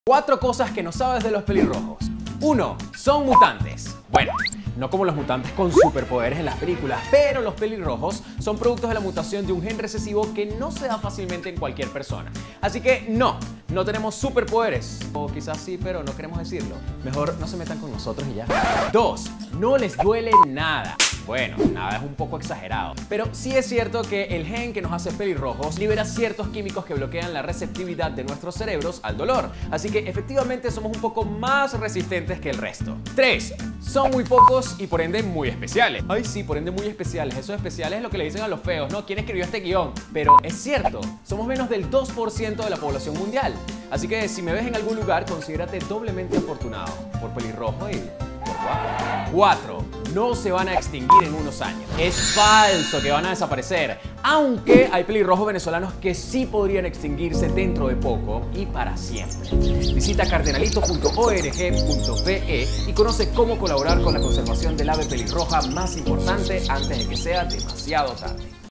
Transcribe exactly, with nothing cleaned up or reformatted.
Cuatro cosas que no sabes de los pelirrojos. Uno. Son mutantes. Bueno, no como los mutantes con superpoderes en las películas, pero los pelirrojos son productos de la mutación de un gen recesivo que no se da fácilmente en cualquier persona. Así que no, no tenemos superpoderes. O quizás sí, pero no queremos decirlo. Mejor no se metan con nosotros y ya. Dos. No les duele nada. Bueno, nada es un poco exagerado, pero sí es cierto que el gen que nos hace pelirrojos libera ciertos químicos que bloquean la receptividad de nuestros cerebros al dolor, así que efectivamente somos un poco más resistentes que el resto. Tres. Son muy pocos y por ende muy especiales. Ay sí, por ende muy especiales. Esos especiales es lo que le dicen a los feos, ¿no? ¿Quién escribió este guión? Pero es cierto, somos menos del dos por ciento de la población mundial, así que si me ves en algún lugar, considérate doblemente afortunado por pelirrojo y por guapo. Cuatro. No se van a extinguir en unos años. Es falso que van a desaparecer, aunque hay pelirrojos venezolanos que sí podrían extinguirse dentro de poco y para siempre. Visita cardenalito punto org punto be y conoce cómo colaborar con la conservación del ave pelirroja más importante antes de que sea demasiado tarde.